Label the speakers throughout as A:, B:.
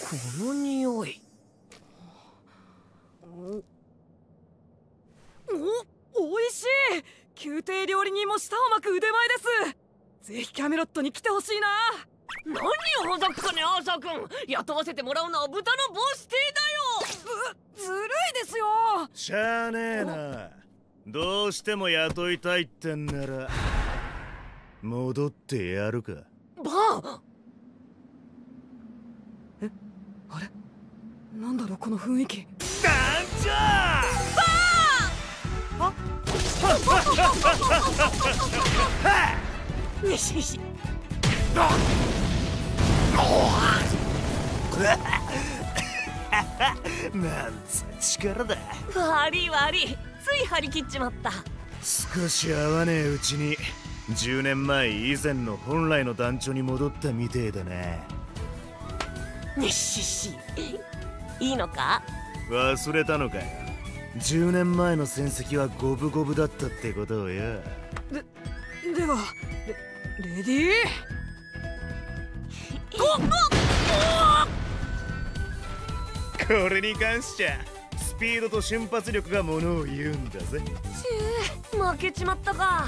A: の匂い。おいしい。宮廷料理人も舌を巻く腕前です。ぜひキャメロットに来てほしいな。
B: 何をほざくかね、アーサー君。雇わせてもらうのは豚の帽子亭だよ。
A: ずるいですよ。
C: しゃあねえな。どうしても雇いたいってんなら戻ってやるか。
B: バン。
A: あれ、なんだろうこの雰囲気。
C: 団長バ
B: ーン。よしよし。
C: なんつう力だ。
B: 悪い悪い、つい張り切っちまった。
C: 少し合わねえうちに10年前以前の本来の団長に戻ったみてえだな。
B: にっしし、いいのか。
C: 忘れたのかよ。10年前の戦績は五分五分だったってことをよ。
A: ではレディー
C: これに関しちゃスピードと瞬発力がものを言うんだぜ。
B: 負けちまったか。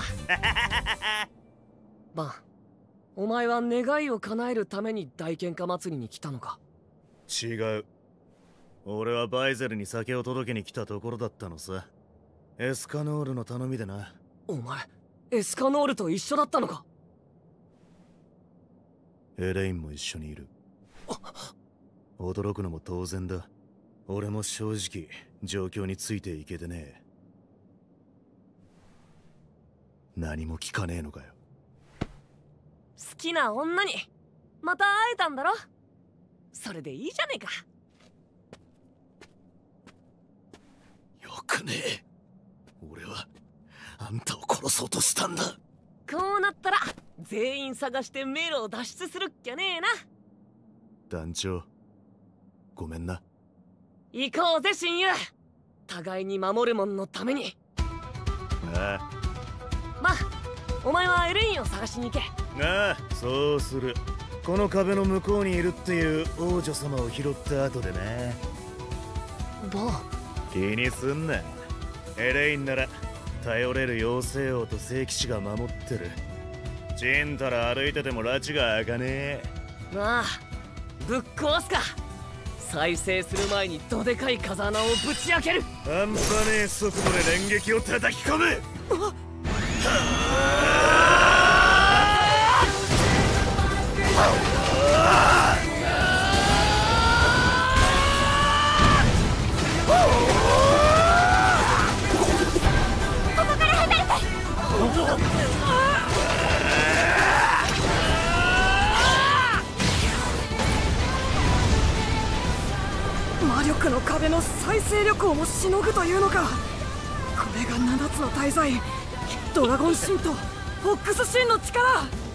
B: バン、お前は願いを叶えるために大喧嘩祭りに来たのか。
C: 違う。俺はバイゼルに酒を届けに来たところだったのさ。エスカノールの頼みでな。
B: お前エスカノールと一緒だったのか。
C: エレインも一緒にいる。驚くのも当然だ。俺も正直状況についていけてねえ。何も聞かねえのかよ。
B: 好きな女にまた会えたんだろ。それでいいじゃねえか。
C: よくねえ。俺はあんたを殺そうとしたんだ。
B: こうなったら全員探して迷路を脱出するっきゃねえな。
C: 団長ごめんな。
B: 行こうぜ親友。互いに守るもんのために。
C: ああ。
B: まあお前はエレインを探しに行け。
C: ああ、そうする。この壁の向こうにいるっていう王女様を拾った後でね。
B: バン、
C: 気にすんな。エレインなら頼れる妖精王と聖騎士が守ってる。ちんたら歩いてても拉致が開かねえ。
B: まあぶっ壊すか。再生する前にどでかい風穴をぶち開ける。
C: 半端ねえ速度で連撃を叩き込む。
A: 魔力の壁の再生力をもしのぐというのか。これが7つの大罪、ドラゴン神とフォックス神の力。